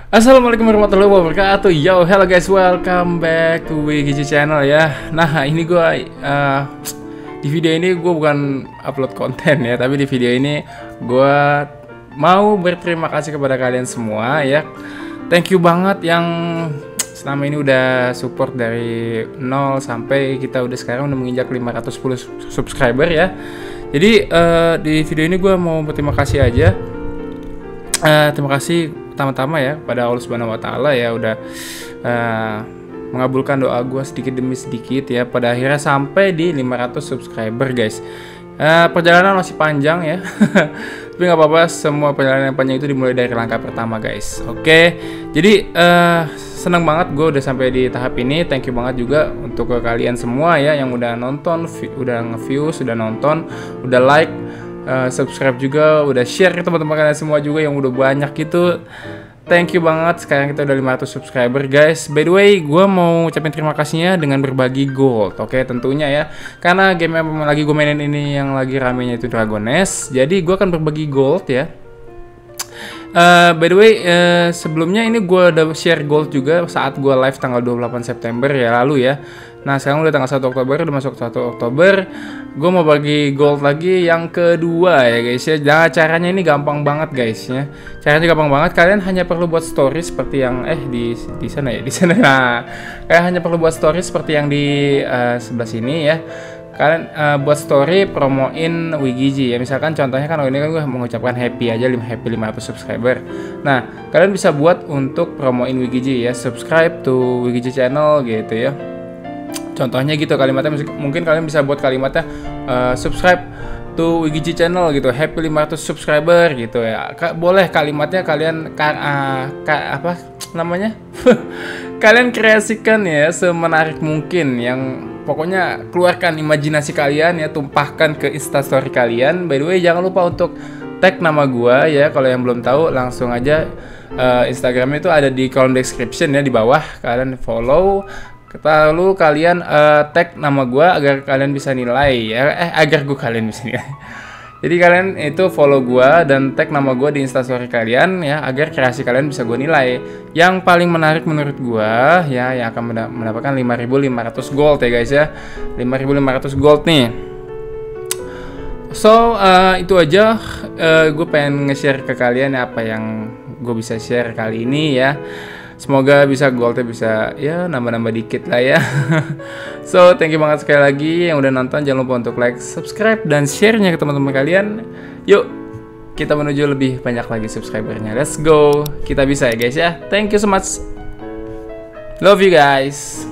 Assalamualaikum warahmatullahi wabarakatuh. Yo, hello guys, welcome back to WGC channel ya. Nah, ini gue di video ini gue bukan upload konten ya, tapi di video ini gue mau berterima kasih kepada kalian semua ya. Thank you banget yang selama ini udah support dari 0 sampai kita udah sekarang udah menginjak 510 subscriber ya. Jadi di video ini gue mau berterima kasih aja. Terima kasih pertama-tama ya pada Allah Subhanahu wa taala ya udah mengabulkan doa gue sedikit demi sedikit ya, pada akhirnya sampai di 500 subscriber guys. Perjalanan masih panjang ya. Tapi nggak apa-apa, semua perjalanan yang panjang itu dimulai dari langkah pertama guys. Oke, jadi senang banget gue udah sampai di tahap ini. Thank you banget juga untuk ke kalian semua ya yang udah nonton, udah nge-view, sudah nonton, udah like, subscribe juga, udah share ke teman-teman kalian semua juga yang udah banyak gitu. Thank you banget. Sekarang kita udah 500 subscriber guys. By the way, gue mau ucapin terima kasihnya dengan berbagi gold. Oke, tentunya ya, karena game yang lagi gue mainin ini yang lagi ramenya itu Dragon Nest. Jadi gue akan berbagi gold ya. By the way, sebelumnya ini gue udah share gold juga saat gue live tanggal 28 September ya lalu ya. Nah sekarang udah tanggal 1 Oktober, udah masuk 1 Oktober. Gue mau bagi gold lagi yang kedua ya guys ya. Nah, caranya ini gampang banget guys ya. Caranya gampang banget. Kalian hanya perlu buat story seperti yang di sana ya, di sana. Nah, kalian hanya perlu buat story seperti yang di sebelah sini ya. Kalian buat story promoin WGG ya. Misalkan contohnya kan ini kan gue mengucapkan happy aja, happy 500 subscriber. Nah, kalian bisa buat untuk promoin WGG ya, subscribe to WGG channel gitu ya. Contohnya gitu kalimatnya, mungkin kalian bisa buat kalimatnya subscribe to WGG channel gitu, happy 500 subscriber gitu ya. Boleh kalimatnya kalian apa namanya? Kalian kreasikan ya semenarik mungkin, yang pokoknya keluarkan imajinasi kalian ya, tumpahkan ke Instastory kalian. By the way, jangan lupa untuk tag nama gua ya. Kalau yang belum tahu langsung aja Instagramnya itu ada di kolom description ya di bawah. Kalian follow, lalu kalian tag nama gue agar kalian bisa nilai ya, kalian bisa nilai. Jadi kalian itu follow gue dan tag nama gue di Instastory kalian ya, agar kreasi kalian bisa gue nilai. Yang paling menarik menurut gue ya, yang akan mendapatkan 5.500 gold ya guys ya, 5.500 gold nih. So itu aja, gue pengen nge-share ke kalian apa yang gue bisa share kali ini ya. Semoga bisa goldnya bisa ya nambah-nambah dikit lah ya. So thank you banget sekali lagi yang udah nonton. Jangan lupa untuk like, subscribe, dan share-nya ke teman-teman kalian. Yuk kita menuju lebih banyak lagi subscribernya. Let's go, kita bisa ya guys ya. Thank you so much, love you guys.